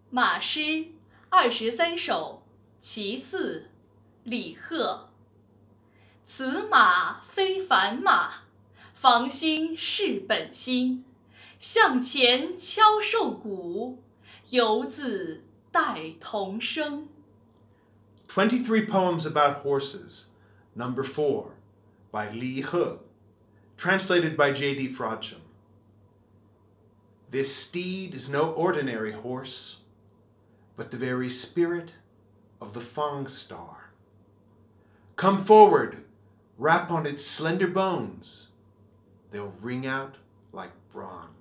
马诗23首其四，李贺。此马非凡马，房心是本心。向前敲瘦骨，犹自带童声。 23 poems about horses. Number 4, by Li He, translated by J.D. Frodsham. This steed is no ordinary horse, but the very spirit of the Fang star. Come forward, rap on its slender bones. They'll ring out like bronze.